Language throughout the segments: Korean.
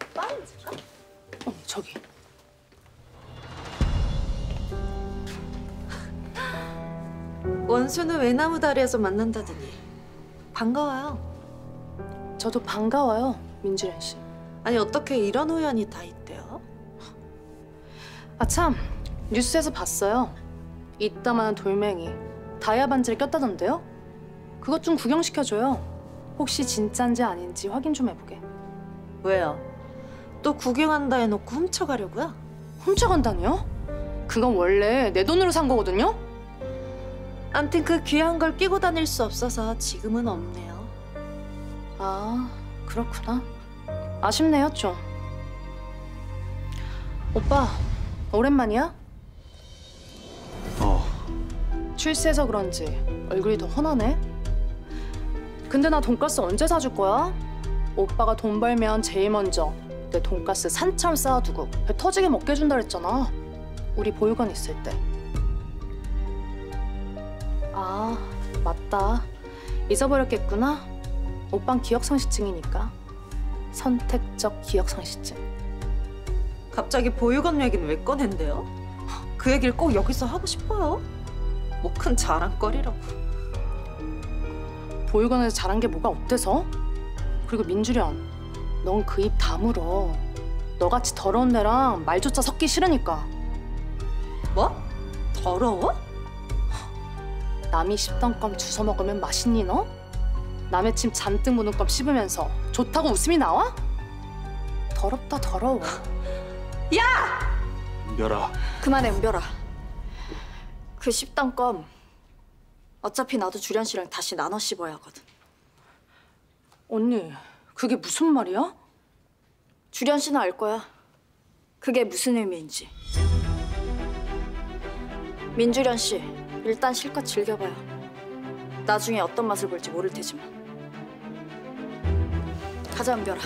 빵인지가? 저기. 원수는 외나무 다리에서 만난다더니 반가워요. 저도 반가워요, 민주련 씨. 아니 어떻게 이런 우연이 다 있대요? 아 참, 뉴스에서 봤어요. 이따만한 돌멩이 다이아 반지를 꼈다던데요? 그것 좀 구경시켜줘요. 혹시 진짠지 아닌지 확인 좀 해보게. 왜요? 또 구경한다 해놓고 훔쳐가려고요? 훔쳐간다니요? 그건 원래 내 돈으로 산 거거든요? 암튼 그 귀한 걸 끼고 다닐 수 없어서 지금은 없네요. 아, 그렇구나. 아쉽네요, 좀. 오빠, 오랜만이야? 출세해서 그런지 얼굴이 더 훤하네. 근데 나 돈가스 언제 사줄 거야? 오빠가 돈 벌면 제일 먼저 내 돈가스 산처럼 쌓아두고 배 터지게 먹게 해준다 그랬잖아. 우리 보육원 있을 때. 아, 맞다. 잊어버렸겠구나. 오빤 기억상실증이니까. 선택적 기억상실증. 갑자기 보육원 얘기는 왜 꺼낸대요? 그 얘기를 꼭 여기서 하고 싶어요? 뭐 큰 자랑거리라고. 보육원에서 잘한 게 뭐가 어때서? 그리고 민주련, 넌 그 입 다물어. 너같이 더러운 애랑 말조차 섞기 싫으니까. 뭐? 더러워? 남이 씹던 껌 주워 먹으면 맛있니 너? 남의 침 잔뜩 묻은 껌 씹으면서 좋다고 웃음이 나와? 더럽다 더러워. 야! 은별아. 그만해, 은별아. 그 씹던 껌 어차피 나도 주련 씨랑 다시 나눠 씹어야 하거든. 언니, 그게 무슨 말이야? 주련 씨는 알 거야. 그게 무슨 의미인지. 민주련 씨, 일단 실컷 즐겨봐요. 나중에 어떤 맛을 볼지 모를 테지만. 가자, 은별아.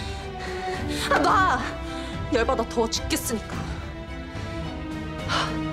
아, 놔! 열받아 더워 죽겠으니까.